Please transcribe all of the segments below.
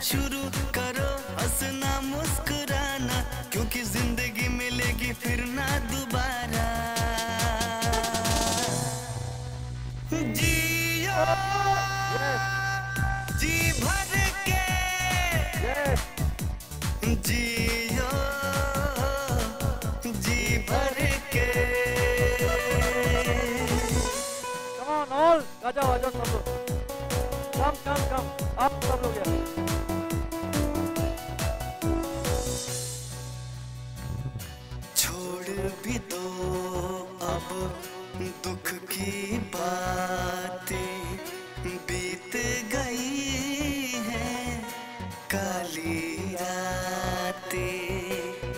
शुरू करो हंसना मुस्कुराना, क्योंकि जिंदगी मिलेगी फिर ना दोबारा। जियो जी भर के, जियो जी भर के। Come on all, आ जाओ सब लोग, कम आप सब लोग यार। छोड़ भी दो अब दुख की बातें, बीत गई हैं काली रातें।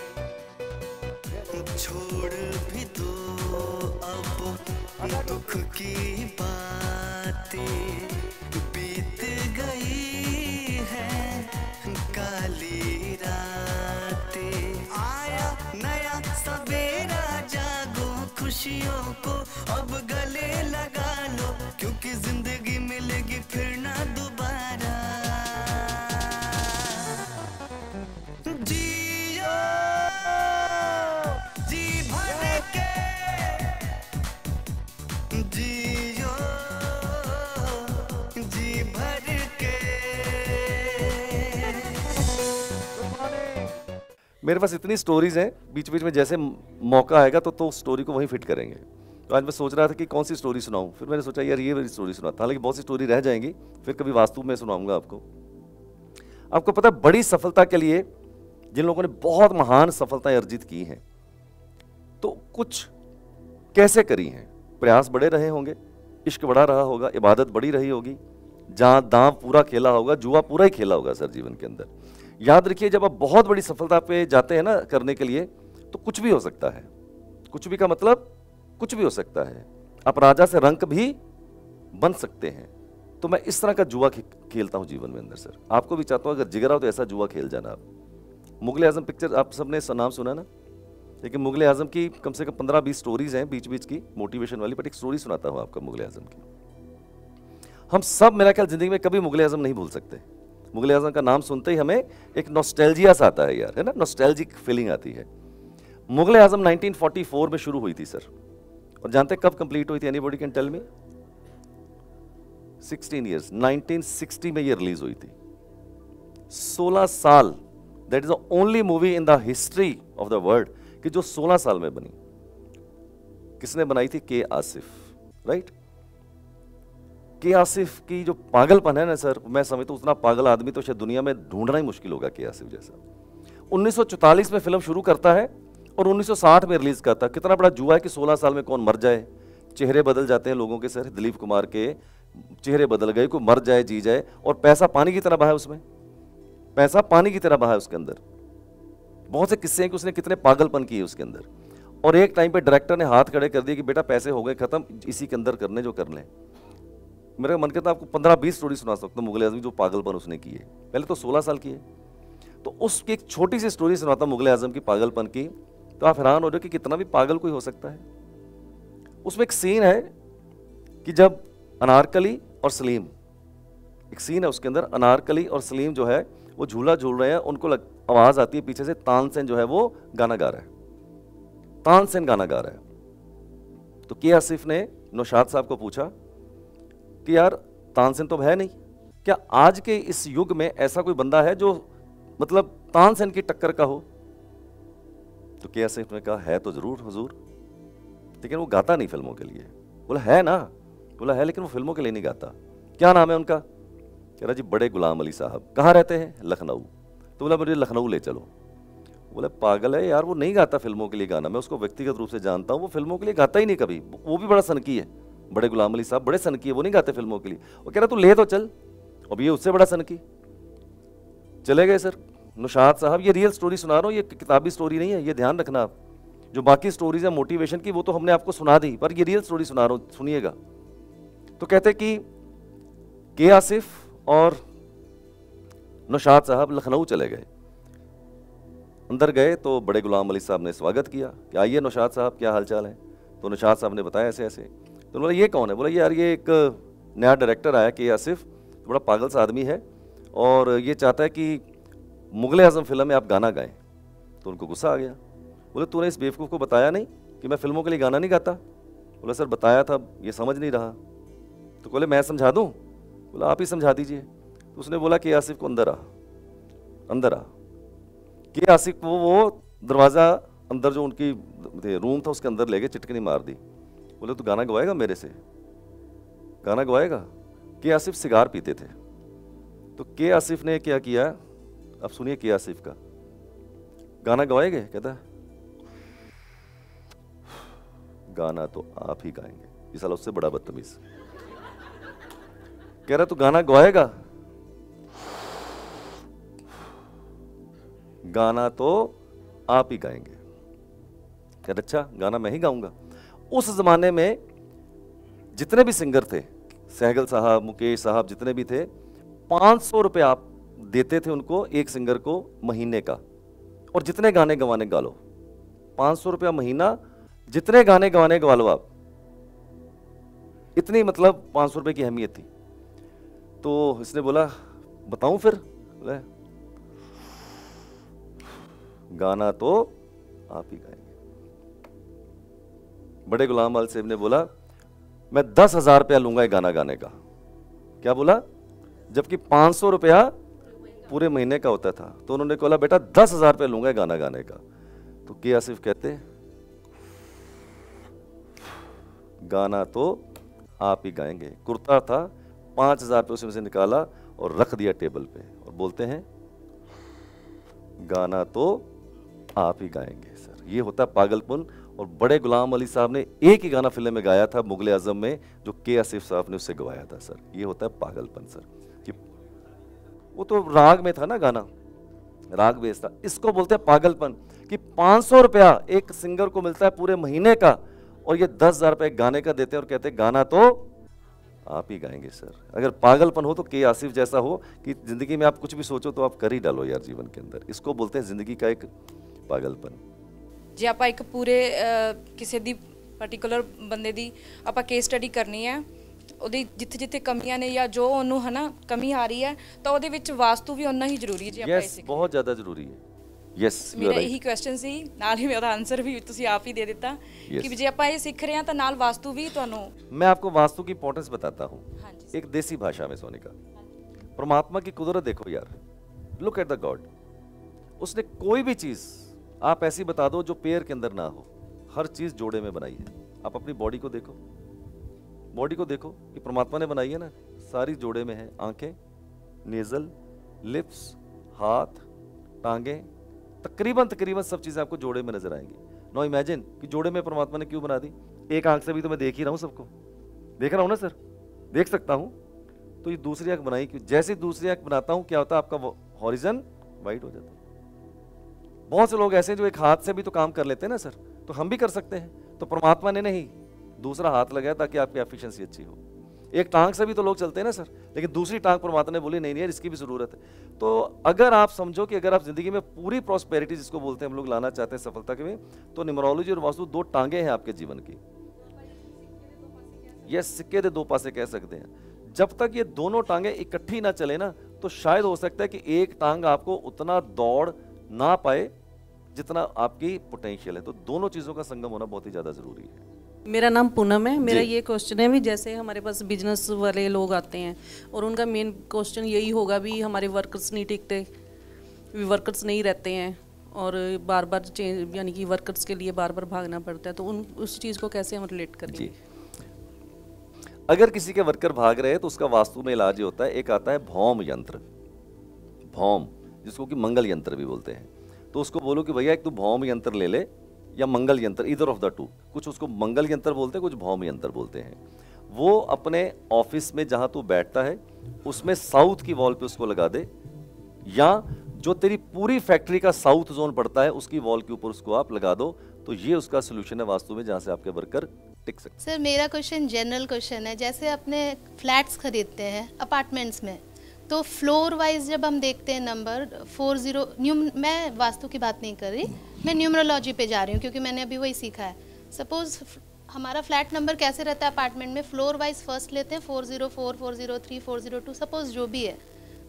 छोड़ भी दो अब दुख की बातें, बीत गई हैं काली रातें। आया नया सवेरा, जागो खुशियों को अब गले लगा लो, क्योंकि जिंदगी मिलेगी फिर ना दोबारा। जियो जी भर के, जियो जी भर के। मेरे पास इतनी स्टोरीज हैं, बीच बीच में जैसे मौका आएगा तो स्टोरी को वहीं फिट करेंगे। तो आज मैं सोच रहा था कि कौन सी स्टोरी सुनाऊं, फिर मैंने सोचा यार ये वाली स्टोरी सुनाता। हालांकि बहुत सी स्टोरी रह जाएंगी, फिर कभी वास्तु में सुनाऊंगा आपको। आपको पता है, बड़ी सफलता के लिए जिन लोगों ने बहुत महान सफलताएं अर्जित की हैं, तो कुछ कैसे करी हैं? प्रयास बड़े रहे होंगे, इश्क बड़ा रहा होगा, इबादत बड़ी रही होगी, जहां दांव पूरा खेला होगा, जुआ पूरा ही खेला होगा सर जीवन के अंदर। याद रखिए, जब आप बहुत बड़ी सफलता पे जाते हैं ना करने के लिए, तो कुछ भी हो सकता है। कुछ भी का मतलब कुछ भी हो सकता है। आप राजा से रंक भी बन सकते हैं। तो मैं इस तरह का जुआ खेलता हूं जीवन में अंदर सर। आपको भी चाहता हूं अगर जिगर हो तो ऐसा जुआ खेल जाना आप। मुगल आजम पिक्चर आप सबने नाम सुना ना, लेकिन मुगल आजम की कम से कम 15-20 स्टोरीज हैं बीच बीच की मोटिवेशन वाली, बट एक स्टोरी सुनाता हूं आपका मुगल आजम की। हम सब मेरा ख्याल जिंदगी में कभी मुगल आजम नहीं भूल सकते। मुगल आजम का नाम सुनते ही हमें एक नॉस्टैल्जिया सा आता है यार, है ना, नॉस्टैल्जिक फीलिंग आती है। मुगल आजम 1944 में शुरू हुई थी सर, और जानते कब कंप्लीट हुई थी? Anybody can tell me? 16 years, 1960 में ये रिलीज हुई थी। 16 साल। That is the only movie in the history of the world कि जो 16 साल में बनी। किसने बनाई थी? के आसिफ, राइट। के आसिफ की जो पागलपन है ना सर, मैं समझता हूं उतना पागल आदमी तो शायद दुनिया में ढूंढना ही मुश्किल होगा के आसिफ जैसा। 1944 में फिल्म शुरू करता है और 1960 में रिलीज करता है। कितना बड़ा जुआ है कि 16 साल में कौन मर जाए, चेहरे बदल जाते हैं लोगों के सर। दिलीप कुमार के चेहरे बदल गए, कोई मर जाए जी जाए, और पैसा पानी की तरह बहा है उसमें, पैसा पानी की तरह बहा है उसके अंदर। बहुत से किस्से हैं कि उसने कितने पागलपन किए उसके अंदर। और एक टाइम पे डायरेक्टर ने हाथ खड़े कर दिए कि बेटा पैसे हो गए खत्म, इसी के अंदर करने जो कर लें। मेरा मन करता आपको 15-20 स्टोरी सुना सकता हूं मुगल आजम जो पागलपन उसने किए। पहले तो 16 साल किए। तो उसकी एक छोटी सी स्टोरी सुनाता हूं मुगल आजम की पागलपन की, तो आप हैरान हो जाओ कि कितना भी पागल कोई हो सकता है। उसमें एक सीन है कि जब अनारकली और सलीम, एक सीन है उसके अंदर, अनारकली और सलीम जो है वो झूला झूल रहे हैं, उनको आवाज आती है पीछे से तानसेन जो है वो गाना गा रहा है, तानसेन गाना गा रहा है। तो के आसिफ ने नौशाद साहब को पूछा कि यार तानसेन तो है नहीं, क्या आज के इस युग में ऐसा कोई बंदा है जो मतलब तानसेन की टक्कर का हो? तो के आसिफ ने कहा है तो जरूर हुजूर, लेकिन वो गाता नहीं फिल्मों के लिए। बोला है ना? बोला है, लेकिन वो फिल्मों के लिए नहीं गाता। क्या नाम है उनका? कह रहा जी बड़े गुलाम अली साहब। कहाँ रहते हैं? लखनऊ। तो बोला मुझे लखनऊ ले चलो। बोला पागल है यार, वो नहीं गाता फिल्मों के लिए गाना, मैं उसको व्यक्तिगत रूप से जानता हूँ, वो फिल्मों के लिए गाता ही नहीं कभी। वो भी बड़ा सनकी है, बड़े गुलाम अली साहब बड़े सनकी है, वो नहीं गाते फिल्मों के लिए। वो कह रहा तू ले तो चल। अब ये उससे बड़ा सनकी। चले गए सर। नौशाद साहब, ये रियल स्टोरी सुना रहा हूँ, ये किताबी स्टोरी नहीं है, ये ध्यान रखना आप। जो बाकी स्टोरीज है मोटिवेशन की वो तो हमने आपको सुना दी, पर ये रियल स्टोरी सुना रहा हूँ, सुनिएगा। तो कहते कि के आसिफ और नौशाद साहब लखनऊ चले गए। अंदर गए तो बड़े गुलाम अली साहब ने स्वागत किया कि आइए नौशाद साहब, क्या हालचाल है? तो नौशाद साहब ने बताया ऐसे ऐसे। तो बोला ये कौन है? बोला यार ये एक नया डायरेक्टर आया के आसिफ, बड़ा पागल सा आदमी है, और ये चाहता है कि मुगले आजम फिल्म में आप गाना गाएं। तो उनको गुस्सा आ गया, बोले तूने इस बेवकूफ़ को बताया नहीं कि मैं फिल्मों के लिए गाना नहीं गाता? बोला सर बताया था, ये समझ नहीं रहा। तो बोले मैं समझा दूं? बोला आप ही समझा दीजिए। तो उसने बोला कि आसिफ को अंदर आ, अंदर आ। कि आसिफ को वो दरवाज़ा अंदर जो उनकी रूम था उसके अंदर ले गए, चिटकनी मार दी। बोले तू गाना गवाएगा मेरे से, गाना गवाएगा? के आसिफ सिगार पीते थे। तो के आसिफ ने क्या किया, अब सुनिए के आसिफ का, गाना गवाएंगे? कहता है गाना तो आप ही गाएंगे। ये साला उससे बड़ा बदतमीज। कह रहा तू गाना गवाएगा? गाना तो आप ही गाएंगे। कह रहा अच्छा गाना मैं ही गाऊंगा। उस जमाने में जितने भी सिंगर थे, सहगल साहब, मुकेश साहब, जितने भी थे, 500 रुपये आप देते थे उनको, एक सिंगर को महीने का, और जितने गाने गवाने गा लो। 500 रुपया महीना, जितने गाने गवाने गवा लो आप। इतनी मतलब 500 रुपये की अहमियत थी। तो इसने बोला बताऊं फिर? बोला गाना तो आप ही गाएंगे। बड़े गुलाम अली साहब ने बोला मैं 10,000 रुपया लूंगा गाना गाने का। क्या बोला? जबकि 500 रुपया पूरे महीने का होता था। तो उन्होंने बोला बेटा 10,000 रुपया लूंगा गाना गाने का। तो के आसिफ कहते गाना तो आप ही गाएंगे। कुर्ता था, 5,000 रुपये उसमें से निकाला और रख दिया टेबल पे, और बोलते हैं गाना तो आप ही गाएंगे। सर ये होता है पागलपन। और बड़े गुलाम अली साहब ने एक ही गाना फिल्म में गाया था मुगले आजम में, जो के आसिफ साहब ने उससे गवाया था। सर ये होता है पागलपन सर, कि वो तो राग में था ना, गाना राग बेस था। इसको बोलते हैं पागलपन कि 500 रुपया एक सिंगर को मिलता है पूरे महीने का, और ये 10,000 रुपये गाने का देते हैं और कहते हैं गाना तो आप ही गाएंगे। सर अगर पागलपन हो तो के आसिफ जैसा हो कि जिंदगी में आप कुछ भी सोचो तो आप कर ही डालो यार जीवन के अंदर। इसको बोलते हैं जिंदगी का एक पागलपन। ਜੇ ਆਪਾਂ ਇੱਕ ਪੂਰੇ ਕਿਸੇ ਦੀ ਪਾਰਟਿਕੂਲਰ ਬੰਦੇ ਦੀ ਆਪਾਂ ਕੇਸ ਸਟੱਡੀ ਕਰਨੀ ਹੈ, ਉਹਦੀ ਜਿੱਥੇ ਜਿੱਥੇ ਕਮੀਆਂ ਨੇ ਜਾਂ ਜੋ ਉਹਨੂੰ ਹਨਾ ਕਮੀ ਆ ਰਹੀ ਹੈ, ਤਾਂ ਉਹਦੇ ਵਿੱਚ ਵਾਸਤੂ ਵੀ ਉਨਾ ਹੀ ਜ਼ਰੂਰੀ ਹੈ। ਜੇ ਆਪਾਂ यस बहुत ज़्यादा ज़रूरी है। यस ਮੇਰਾ ਇਹੀ ਕੁਐਸਚਨ ਸੀ, ਨਾਲ ਹੀ ਉਹਦਾ ਆਨਸਰ ਵੀ ਤੁਸੀਂ ਆਪ ਹੀ ਦੇ ਦਿੱਤਾ ਕਿ ਜੇ ਆਪਾਂ ਇਹ ਸਿੱਖ ਰਹੇ ਹਾਂ ਤਾਂ ਨਾਲ ਵਾਸਤੂ ਵੀ ਤੁਹਾਨੂੰ। मैं आपको वास्तु की इंपॉर्टेंस बताता हूँ ਹਾਂਜੀ एक देसी भाषा में सोनिका। परमात्मा की कुदरत देखो यार, लुक एट द गॉड। उसने कोई भी चीज़ आप ऐसी बता दो जो पेयर के अंदर ना हो, हर चीज़ जोड़े में बनाई है। आप अपनी बॉडी को देखो, बॉडी को देखो, ये परमात्मा ने बनाई है ना, सारी जोड़े में है। आंखें, नेजल, लिप्स, हाथ, टांगे, तकरीबन तकरीबन सब चीज़ें आपको जोड़े में नजर आएंगी। नो इमेजिन कि जोड़े में परमात्मा ने क्यों बना दी। एक आंख से भी तो मैं देख ही रहा हूँ, सबको देख रहा हूँ ना सर, देख सकता हूँ। तो ये दूसरी आंख बनाई क्यों? जैसे दूसरी आंख बनाता हूँ क्या होता है, आपका हॉरिजन वाइड हो जाता है। बहुत से लोग ऐसे हैं जो एक हाथ से भी तो काम कर लेते हैं ना सर, तो हम भी कर सकते हैं। तो परमात्मा ने नहीं दूसरा हाथ लगाया ताकि आपकी एफिशिएंसी अच्छी हो। एक टांग से भी तो लोग चलते हैं ना सर, लेकिन दूसरी टांग परमात्मा ने बोली नहीं नहीं यार इसकी भी ज़रूरत है। तो अगर आप समझो कि अगर आप ज़िंदगी में पूरी प्रॉस्पेरिटी जिसको बोलते हैं हम लोग लाना चाहते हैं सफलता के में, तो न्यूमरोलॉजी और वास्तु दो टांगे हैं आपके जीवन की। ये सिक्के दे दो पासे कह सकते हैं। जब तक ये दोनों टांगे इकट्ठी ना चले ना, तो शायद हो सकता है कि एक टांग आपको उतना दौड़ ना पाए जितना आपकी पोटेंशियल है। तो दोनों चीज़ों का संगम होना बहुत ही ज़्यादा ज़रूरी है। मेरा नाम पूनम है। मेरा ये क्वेश्चन है भी, जैसे हमारे पास बिजनेस वाले लोग आते हैं और उनका मेन क्वेश्चन यही होगा भी हमारे वर्कर्स नहीं टिकते, वर्कर्स नहीं रहते हैं और बार बार चेंज, यानी कि वर्कर्स के लिए बार बार भागना पड़ता है। तो उस चीज़ को कैसे हम रिलेट करेंगे? अगर किसी के वर्कर भाग रहे हैं तो उसका वास्तु में इलाज ये होता है, एक आता है भौम यंत्र, भौम जिसको कि मंगल यंत्र भी बोलते हैं। तो उसको बोलो कि भैया एक तू भौम यंत्र ले ले या मंगल यंत्र, इधर ऑफ द टू। कुछ उसको मंगल यंत्र बोलते हैं, कुछ भौम यंत्र बोलते हैं। वो अपने ऑफिस में जहाँ तू बैठता है उसमें साउथ की वॉल पे उसको लगा दे, या जो तेरी पूरी फैक्ट्री का साउथ जोन पड़ता है उसकी वॉल के ऊपर उसको आप लगा दो। तो ये उसका सोल्यूशन है वास्तु में, जहाँ से आपके वर्कर टिक सकते। सर मेरा क्वेश्चन जनरल क्वेश्चन है, जैसे अपने फ्लैट्स खरीदते हैं अपार्टमेंट्स में, तो फ्लोर वाइज जब हम देखते हैं नंबर 40, मैं वास्तु की बात नहीं कर रही, मैं न्यूमरोलॉजी पे जा रही हूँ क्योंकि मैंने अभी वही सीखा है। सपोज हमारा फ्लैट नंबर कैसे रहता है अपार्टमेंट में, फ्लोर वाइज फर्स्ट लेते हैं 404, 403, 402, सपोज जो भी है।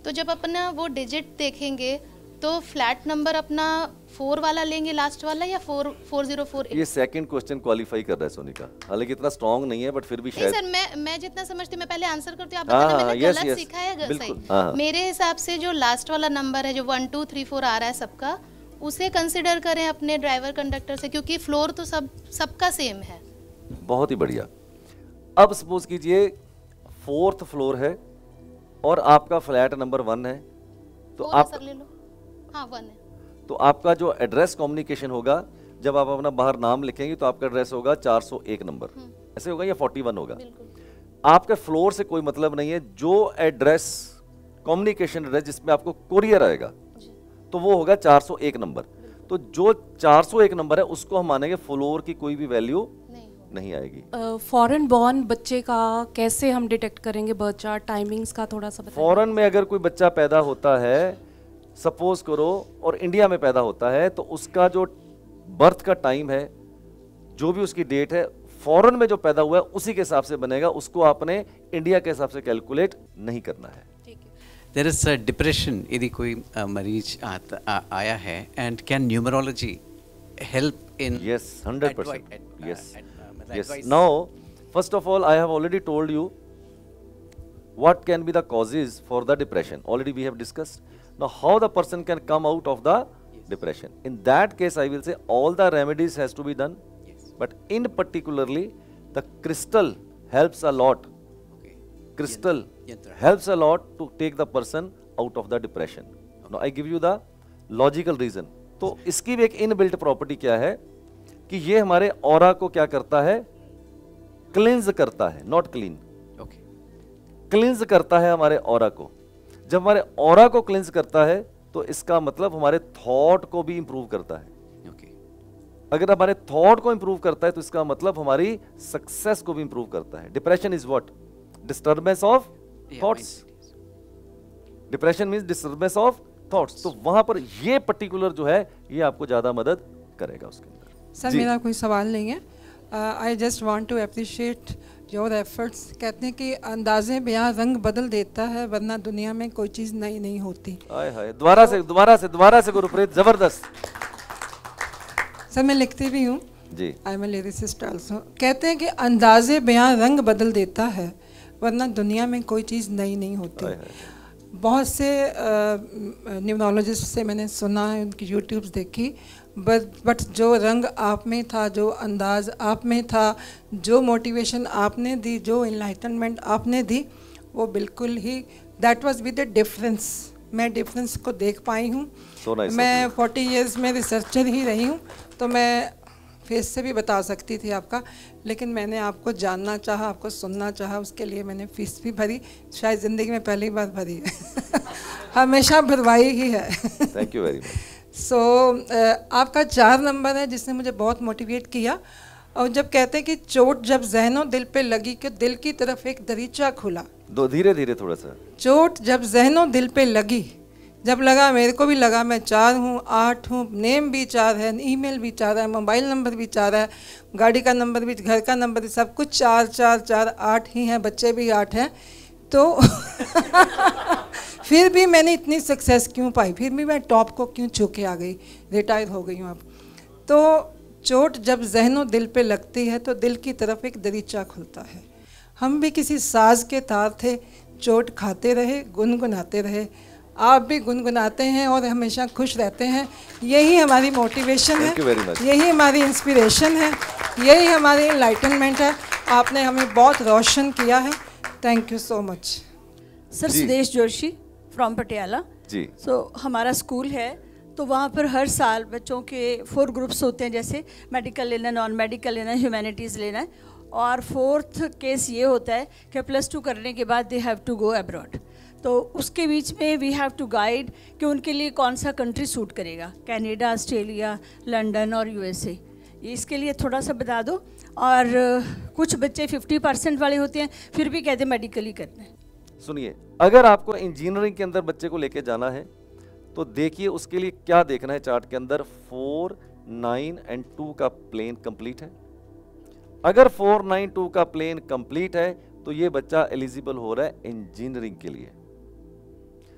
तो जब अपना वो डिजिट देखेंगे तो फ्लैट नंबर अपना 4 वाला लेंगे लास्ट वाला या 4048? ये सेकंड क्वेश्चन क्वालिफाई कर रहा है सोनिका, हालांकि इतना स्ट्रांग नहीं है बट फिर भी नहीं शायद। सर, मैं जितना समझती हूँ मैं पहले आंसर करती हूँ, आप हाँ, बताना मैंने yes, गलत yes, सीखा है या बिल्कुल, सही। हाँ। मेरे हिसाब से जो लास्ट वाला नंबर है जो 1 2 3 4 आ रहा है सबका, उसे कंसिडर करें अपने ड्राइवर कंडक्टर से, क्योंकि फ्लोर तो सबका सेम है। बहुत ही बढ़िया। अब सपोज कीजिए 4th फ्लोर है और आपका फ्लैट नंबर 1 है, तो फोर है आप सर, ले लो। हाँ 1 है। तो आपका जो एड्रेस कम्युनिकेशन होगा, जब आप अपना बाहर नाम लिखेंगे तो आपका एड्रेस होगा 401 नंबर, ऐसे होगा या 41 होगा। बिल्कुल। आपके फ्लोर से कोई मतलब नहीं है, जो एड्रेस कम्युनिकेशन एड्रेस जिसमें आपको कुरियर आएगा तो वो होगा 401 नंबर। तो जो 401 नंबर है उसको हम मानेंगे फ्लोर की कोई भी वैल्यू नहीं आएगी। फॉरेन बॉर्न बच्चे का कैसे हम डिटेक्ट करेंगे बर्थ चार्ट, टाइमिंग्स का थोड़ा सा बताइए। फॉरेन में अगर कोई बच्चा पैदा होता है, सपोज करो, और इंडिया में पैदा होता है, तो उसका जो बर्थ का टाइम है, जो भी उसकी डेट है, फॉरेन में जो पैदा हुआ है उसी के हिसाब से बनेगा, उसको आपने इंडिया के हिसाब से कैलकुलेट नहीं करना है। देयर इज डिप्रेशन, यदि कोई मरीज आया है, and can numerology help in? Yes, 100%. Yes. Now, first of all, I have already told you what can be the causes for the depression. Already we have discussed. Now, how the person can come out of the depression? In that case, I will say all the remedies has to be done. But in particularly, the crystal helps a lot. Crystal helps a lot to take the person out of the depression. Now, I give you the logical reason. तो इसकी भी एक inbuilt property क्या है कि ये हमारे aura को क्या करता है, क्लींज करता है, नॉट क्लीन, क्लींज करता है हमारे ऑरा को। जब हमारे ऑरा को क्लींज करता है तो इसका मतलब हमारे थॉट को भी इंप्रूव करता है। अगर हमारे थॉट को इंप्रूव करता है तो इसका मतलब हमारी सक्सेस को भी इंप्रूव करता है। Depression is what? Disturbance of thoughts. Depression means disturbance of thoughts. तो वहां पर ये पर्टिकुलर जो है ये आपको ज्यादा मदद करेगा उसके अंदर। सर मेरा कोई सवाल नहीं है, I just want to appreciate your efforts. कहते हैं कि अंदाज़े बयां रंग बदल देता है, वरना दुनिया में कोई चीज़ नई नहीं होती। हाय हाय, दोबारा से गुरप्रीत, जबरदस्त। सर मैं लिखती भी हूँ जी, I am a lyricist also. कहते हैं कि अंदाज़े बयां रंग बदल देता है, वरना दुनिया में कोई चीज़ नई नहीं होती। हाय हाय। बहुत से न्यूरोलॉजिस्ट से मैंने सुना है, उनकी यूट्यूब्स देखी, बट जो रंग आप में था, जो अंदाज आप में था, जो मोटिवेशन आपने दी, जो इनलाइटनमेंट आपने दी, वो बिल्कुल ही that was with the difference. मैं डिफरेंस को देख पाई हूँ। मैं 40 इयर्स में रिसर्चर ही रही हूँ, तो मैं फेस से भी बता सकती थी आपका, लेकिन मैंने आपको जानना चाहा, आपको सुनना चाहा, उसके लिए मैंने फीस भी भरी, शायद ज़िंदगी में पहली बार भरी है। हमेशा भरवाई ही है। Thank you very much. So आपका 4 नंबर है जिसने मुझे बहुत मोटिवेट किया। और जब कहते हैं कि चोट जब ज़हनों दिल पे लगी कि दिल की तरफ एक दरीचा खुला, धीरे धीरे थोड़ा सा। चोट जब ज़हनों दिल पे लगी, जब लगा, मेरे को भी लगा मैं 4 हूँ, 8 हूँ, नेम भी 4 है, ईमेल भी 4 है, मोबाइल नंबर भी 4 है, गाड़ी का नंबर भी, घर का नंबर भी, सब कुछ 4 4 4 8 ही हैं, बच्चे भी 8 हैं। तो फिर भी मैंने इतनी सक्सेस क्यों पाई, फिर भी मैं टॉप को क्यों छू के आ गई, रिटायर हो गई हूँ अब। तो चोट जब ज़हनों दिल पे लगती है तो दिल की तरफ एक दरीचा खुलता है। हम भी किसी साज के तार थे, चोट खाते रहे, गुनगुनाते रहे। आप भी गुनगुनाते हैं और हमेशा खुश रहते हैं। यही हमारी मोटिवेशन है, यही हमारी इंस्पिरेशन है, यही हमारी इनलाइटनमेंट है। आपने हमें बहुत रोशन किया है। Thank you so much. Sir Sudesh Joshi from Patiala ji. हमारा स्कूल है, तो वहाँ पर हर साल बच्चों के 4 ग्रुप्स होते हैं, जैसे मेडिकल लेना, नॉन मेडिकल लेना, ह्यूमैनिटीज़ लेना है। और 4th केस ये होता है कि +2 करने के बाद they have to go abroad. तो उसके बीच में वी हैव टू गाइड कि उनके लिए कौन सा कंट्री सूट करेगा, कनाडा, ऑस्ट्रेलिया, लंदन और USA। इसके लिए थोड़ा सा बता दो। और कुछ बच्चे 50% वाले होते हैं, फिर भी कहते हैं मेडिकल ही करना है। सुनिए, अगर आपको इंजीनियरिंग के अंदर बच्चे को लेके जाना है तो देखिए उसके लिए क्या देखना है। चार्ट के अंदर 4, 9 एंड 2 का प्लेन कंप्लीट है। अगर 4, 9, 2 का प्लेन कंप्लीट है तो ये बच्चा एलिजिबल हो रहा है इंजीनियरिंग के लिए।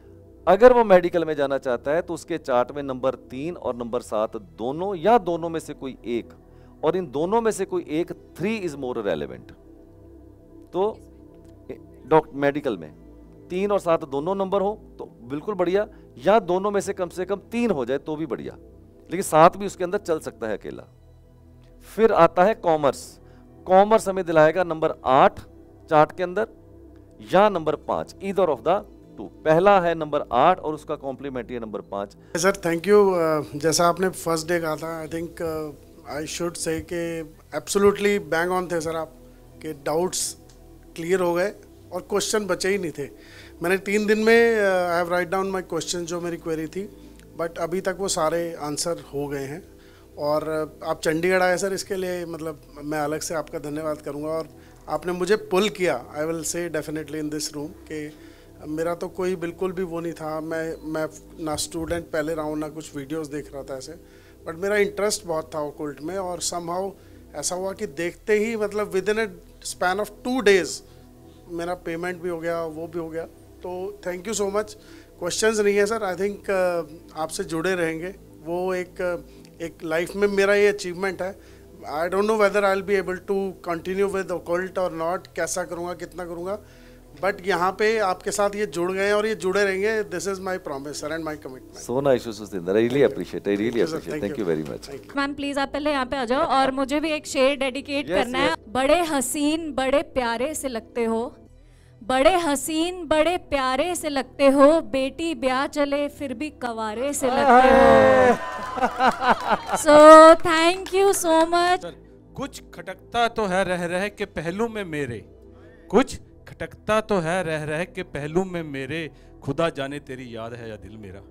अगर वो मेडिकल में जाना चाहता है तो उसके चार्ट में नंबर 3 और नंबर 7 दोनों या दोनों में से कोई एक, और इन दोनों में से कोई एक 3 इज मोर रेलेवेंट। तो डॉक्टर मेडिकल में 3 और 7 दोनों नंबर हो तो बिल्कुल बढ़िया, या दोनों में से कम 3 हो जाए तो भी बढ़िया, लेकिन 7 भी उसके अंदर चल सकता है अकेला। फिर आता है कॉमर्स। कॉमर्स हमें दिलाएगा नंबर 8 चार्ट के अंदर या number 5, either of the two. पहला है नंबर 8 और उसका कॉम्प्लीमेंट्री है नंबर 5। Sir thank you. जैसा आपने फर्स्ट डे कहा था, I think I should say कि एब्सोल्युटली बैंग ऑन थे सर आप, कि डाउट्स क्लियर हो गए और क्वेश्चन बचे ही नहीं थे। मैंने 3 दिन में I have write down my question जो मेरी क्वेरी थी, बट अभी तक वो सारे आंसर हो गए हैं। और आप चंडीगढ़ आए सर, इसके लिए मतलब मैं अलग से आपका धन्यवाद करूंगा। और आपने मुझे पुल किया, I will say definitely in this room, कि मेरा तो कोई बिल्कुल भी वो नहीं था। मैं ना स्टूडेंट पहले रहा हूँ, ना कुछ वीडियोस देख रहा था ऐसे, बट मेरा इंटरेस्ट बहुत था ओकल्ट में। और समहाउ ऐसा हुआ कि देखते ही मतलब with in a span of 2 days मेरा पेमेंट भी हो गया, वो भी हो गया। तो thank you so much. Questions नहीं है सर, आई थिंक आपसे जुड़े रहेंगे। वो एक लाइफ में मेरा ये अचीवमेंट है। I don't know whether I will be able to continue with occult और नॉट, कैसा करूँगा, कितना करूँगा, बट यहाँ पे आपके साथ ये जुड़ गए और ये जुड़े रहेंगे। This is my promise sir and my commitment. So nice सुसिंदर, I really appreciate, I really appreciate, thank you very much. Ma'am please आप पहले यहाँ पे आ जाओ और मुझे भी एक शेर डेडिकेट करना है। बड़े हसीन बड़े प्यारे से लगते हो, बड़े हसीन बड़े प्यारे से लगते हो, बेटी ब्याह चले फिर भी कवारे से लगते हो। So thank you so much. कुछ खटकता तो है रह रह के पहलू में मेरे, कुछ खटकता तो है रह रह के पहलू में मेरे, खुदा जाने तेरी याद है या दिल मेरा।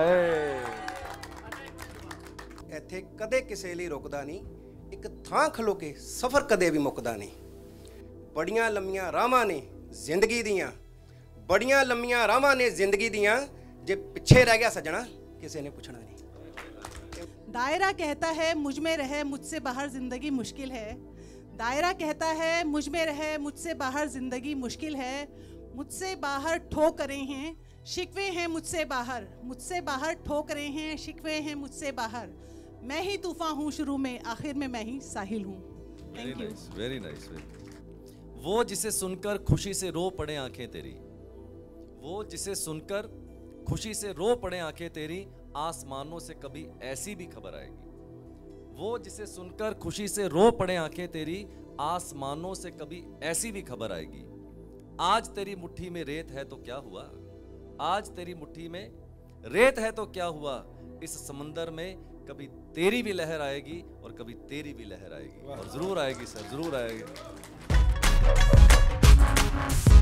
ਇੱਥੇ ਕਦੇ ਕਿਸੇ ਲਈ ਰੁਕਦਾ ਨਹੀਂ, ਇੱਕ ਥਾਂ ਖਲੋ ਕੇ ਸਫ਼ਰ ਕਦੇ ਵੀ ਮੁੱਕਦਾ ਨਹੀਂ। ਬੜੀਆਂ ਲੰਮੀਆਂ ਰਾਹਾਂ ਨੇ ਜ਼ਿੰਦਗੀ ਦੀਆਂ, ਬੜੀਆਂ ਲੰਮੀਆਂ ਰਾਹਾਂ ਨੇ ਜ਼ਿੰਦਗੀ ਦੀਆਂ, ਜੇ ਪਿੱਛੇ ਰਹਿ ਗਿਆ ਸੱਜਣਾ ਕਿਸੇ ਨੇ ਪੁੱਛਣਾ ਨਹੀਂ। दायरा कहता है मुझ में रहे मुझसे बाहर जिंदगी मुश्किल है, दायरा कहता है मुझ में रहे मुझसे बाहर जिंदगी मुश्किल है, मुझसे बाहर ठोकरें हैं शिकवे हैं मुझसे बाहर ठोकरें हैं शिकवे हैं मुझसे बाहर, मैं ही तूफान हूँ शुरू में आखिर में मैं ही साहिल हूँ। Thank you. Very nice. वो जिसे सुनकर खुशी से रो पड़े आंखें तेरी, वो जिसे सुनकर खुशी से रो पड़े आंखें तेरी, आसमानों से कभी ऐसी भी खबर आएगी। वो जिसे सुनकर खुशी से रो पड़े आंखें तेरी, आसमानों से कभी ऐसी भी खबर आएगी। आज तेरी मुट्ठी में रेत है तो क्या हुआ, आज तेरी मुट्ठी में रेत है तो क्या हुआ, इस समंदर में कभी तेरी भी लहर आएगी और कभी तेरी भी लहर आएगी, और जरूर आएगी सर, जरूर आएगी।